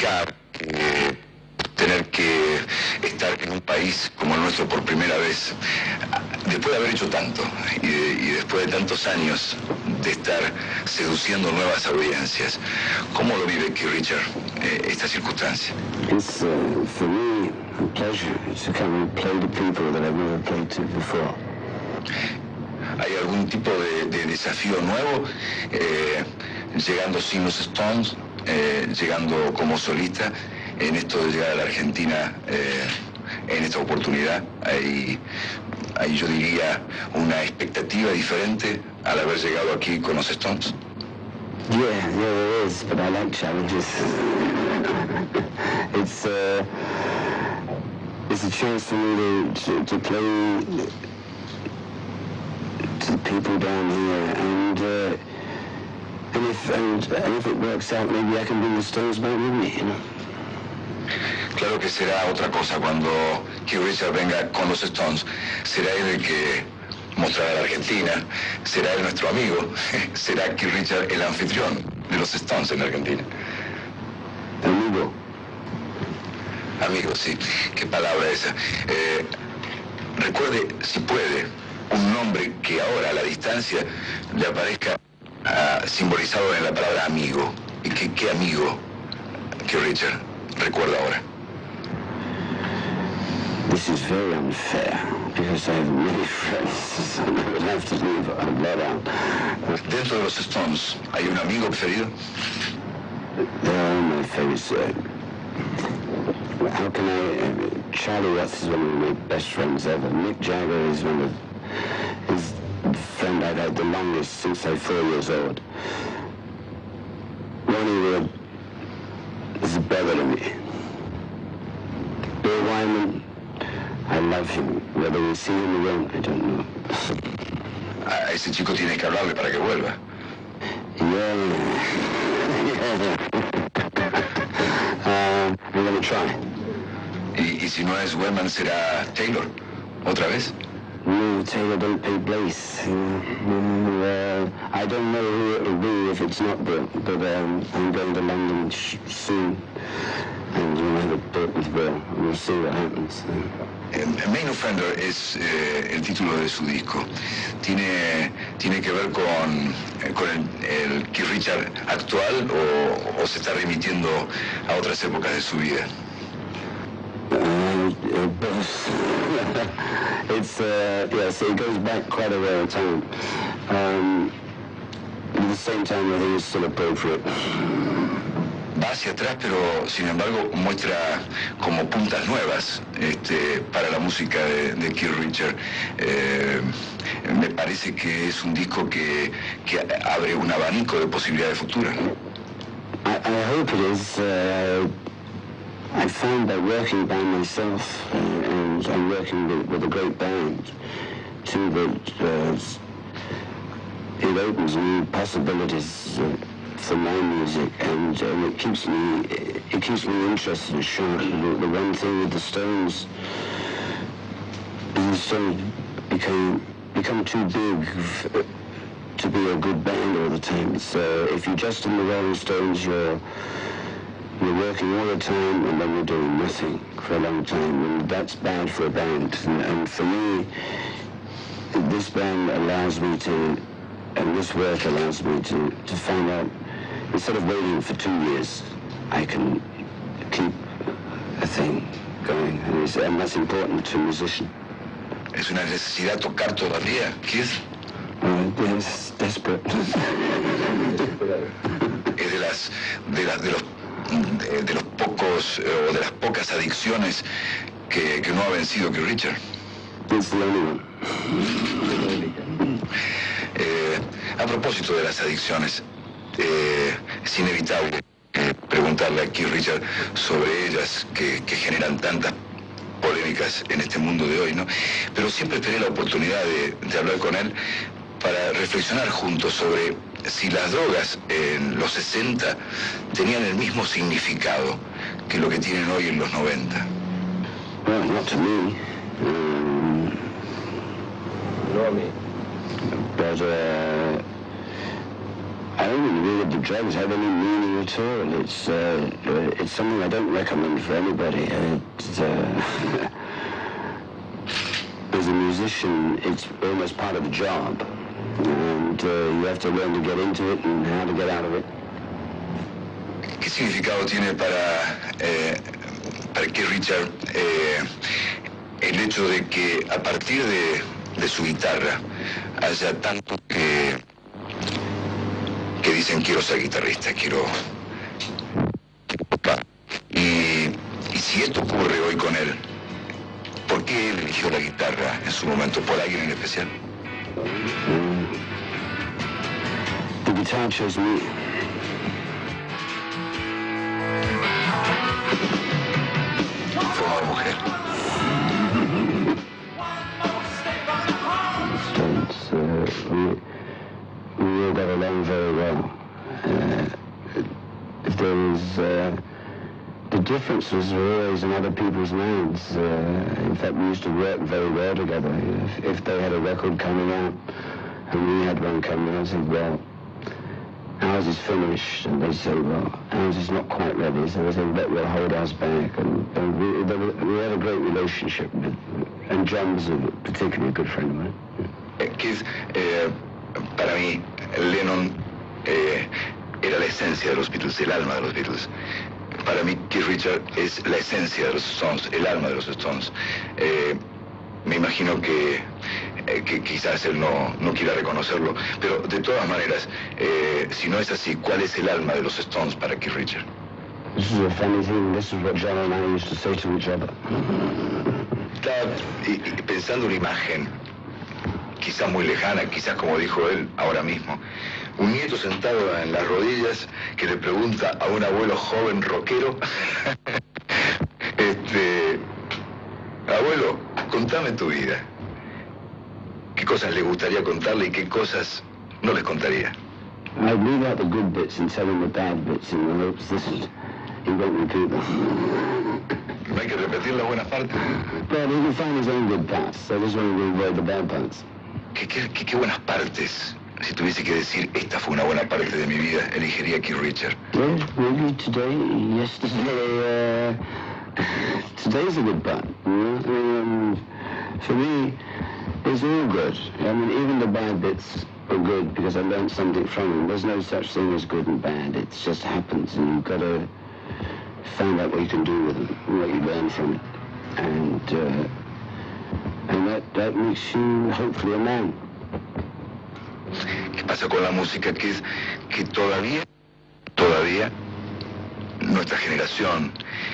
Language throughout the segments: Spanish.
complicado tener que estar en un país como el nuestro por primera vez, después de haber hecho tanto y después de tantos años de estar seduciendo nuevas audiencias. ¿Cómo lo vive Keith Richards esta circunstancia? It's for me a pleasure to come and play to people that I've never played to before. ¿Hay algún tipo de desafío nuevo llegando sin los Stones, llegando como solista, en esto de llegar a la Argentina en esta oportunidad? ¿Hay yo diría una expectativa diferente al haber llegado aquí con los Stones? Yeah, there is, but I like challenges. It's a chance for me to play to the people down here, and if it works out, maybe I can bring the Stones back with me, you know. Claro que será otra cosa cuando Keith Richards venga con los Stones. Será él el que mostrará a la Argentina, será él nuestro amigo, será Keith Richards el anfitrión de los Stones en la Argentina. Amigo. Amigo, sí. Qué palabra esa. Recuerde, si puede, un nombre que ahora a la distancia le aparezca simbolizado en la palabra amigo. ¿Y qué amigo Keith Richards recuerda ahora? This is very unfair, because I have many friends, so I would have to leave a lot out. Dentro de los Stones, ¿hay un amigo preferido? They're all my favorites. How can I... Charlie Watts is one of my best friends ever. Mick Jagger is his friend I've had the longest since I'm 4 years old. Ronnie Wood is a brother to me. Bill Wyman, I love him. Whether we see him or don't, I don't know. A ese chico tiene que hablarle para que vuelva. Yeah. I'm gonna try. Y si no es Wyman, será Taylor, otra vez. No, Taylor don't pay Blaze. I don't know who it will be if it's not Bill, but I'm going to London soon, and we'll have a talk with Bill. We'll see what happens. Main Offender es el título de su disco. Tiene que ver con el Keith Richards actual o se está remitiendo a otras épocas de su vida. Both. It's yes, it goes back quite a way of time. At the same time, I think it's still appropriate. Va hacia atrás, pero sin embargo muestra como puntas nuevas para la música de Keith Richards. Me parece que es un disco que abre un abanico de posibilidades futuras, ¿no? I hope it is. I find by working by myself and working with a great band, too, that it opens new possibilities for my music, and it keeps me interested and sharp. The one thing with the Stones is the Stones become too big to be a good band all the time. So if you're just in the Rolling Stones, you're working all the time, and then you're doing nothing for a long time, and that's bad for a band. And for me, this band allows me to, and this work allows me to find out, instead of waiting for 2 years, I can keep a thing going, and that's important to a musician. ¿Es una necesidad tocar todavía, Keith? Yes, desperate. Es de los pocos o de las pocas adicciones que no ha vencido Keith Richards. It's the only one. A propósito de las adicciones, es inevitable preguntarle a Keith Richards sobre ellas que generan tantas polémicas en este mundo de hoy, ¿no? Pero siempre tener la oportunidad de hablar con él para reflexionar juntos sobre si las drogas en los 60 tenían el mismo significado que lo que tienen hoy en los 90. Well, not to me. No a mí. But I don't really agree that the drugs have any meaning at all. It's something I don't recommend for anybody. As a musician, it's almost part of the job, and you have to learn to get into it and how to get out of it. ¿Qué significado tiene para Keith Richards el hecho de que a partir de su guitarra haya tanto que dicen quiero ser guitarrista, quiero tocar? Y si esto ocurre hoy con él, ¿por qué él eligió la guitarra en su momento? ¿Por alguien en especial? The guitar chose me. Forma de mujer. We all got along very well. If there was, the differences were always in other people's minds. In fact, we used to work very well together. If they had a record coming out and we had one coming out, I said, well, ours is finished, and they say, well, ours is not quite ready, so they say, we'll hold ours back, and we had a great relationship, and John was particularly a good friend of mine. Keith, para mí, Lennon era la esencia de los Beatles, el alma de los Beatles. Para mí, Keith Richards es la esencia de los Stones, el alma de los Stones. Me imagino que quizás él no quiera reconocerlo, pero de todas maneras, si no es así, ¿cuál es el alma de los Stones para Keith Richards? This is a funny thing. This is what John and I used to say to each other. Estaba pensando una imagen, quizás muy lejana, quizás como dijo él ahora mismo. Un nieto sentado en las rodillas que le pregunta a un abuelo joven rockero, abuelo, contame tu vida. ¿Qué cosas le gustaría contarle y qué cosas no les contaría? I'd leave out the good bits and tell him the bad bits in the hopes that he won't repeat them. No hay que repetir las buenas partes. But he can find his own good parts, so I just want to avoid the bad parts. ¿Qué buenas partes? Si tuviese que decir, esta fue una buena parte de mi vida, elegiría Keith Richards. Yeah, maybe today, yesterday, today's a good part. For me, it's all good. I mean, even the bad bits are good because I learned something from them. There's no such thing as good and bad. It just happens, and you've got to find out what you can do with it, what you learn from it. And that makes you, hopefully, a man. ¿Qué pasa con la música? Que todavía, nuestra generación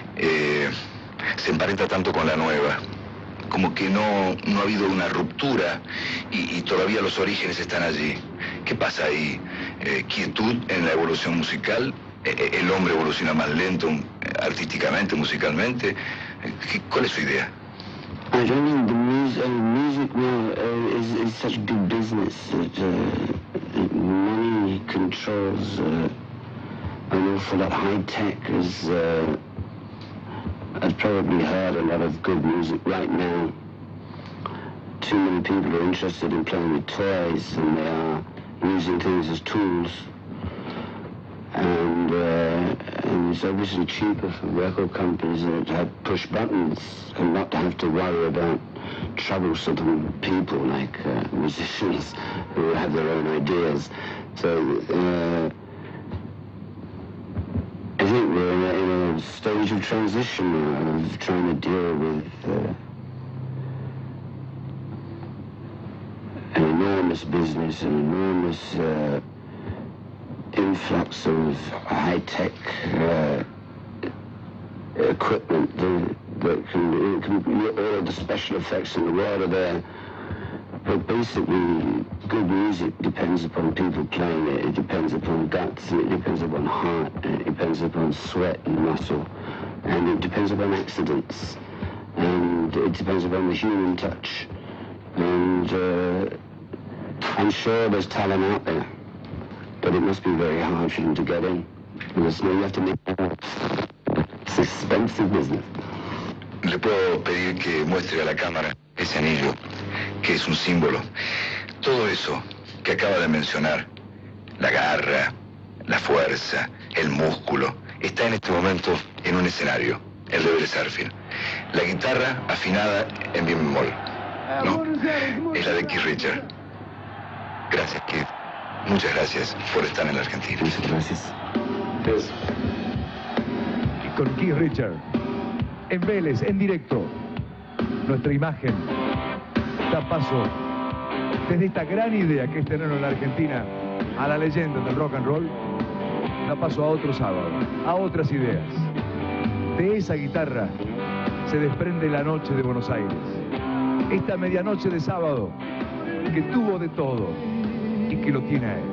se emparenta tanto con la nueva. Como que no ha habido una ruptura y todavía los orígenes están allí. ¿Qué pasa ahí? ¿Quietud en la evolución musical? ¿El hombre evoluciona más lento artísticamente, musicalmente? ¿Cuál es su idea? I don't mean the music now is such big business that money controls an awful lot. High tech I've probably heard a lot of good music right now. Too many people are interested in playing with toys, and they are using things as tools. And it's obviously cheaper for record companies to have push buttons and not to have to worry about troublesome people like musicians who have their own ideas. So I think we're in a stage of transition of trying to deal with an enormous business, an enormous influx of high-tech equipment that can all of the special effects in the world are there. But basically, good music depends upon people playing it. It depends upon guts, and it depends upon heart, and it depends upon sweat and muscle, and it depends upon accidents, and it depends upon the human touch. And I'm sure there's talent out there, but it must be very hard for them to get in. Because you have to make it's expensive business. Le puedo pedir que muestre a la cámara ese anillo, que es un símbolo. Todo eso que acaba de mencionar, la garra, la fuerza, el músculo, está en este momento en un escenario, el de Vélez Sarsfield. La guitarra afinada en mi bemol, ¿no? Es la de Keith Richards. Gracias, Keith. Muchas gracias por estar en la Argentina. Muchas gracias. Y con Keith Richards, en Vélez, en directo, nuestra imagen da paso desde esta gran idea que es tenerlo en la Argentina a la leyenda del rock and roll, da paso a otro sábado, a otras ideas. De esa guitarra se desprende la noche de Buenos Aires. Esta medianoche de sábado que tuvo de todo y que lo tiene a él.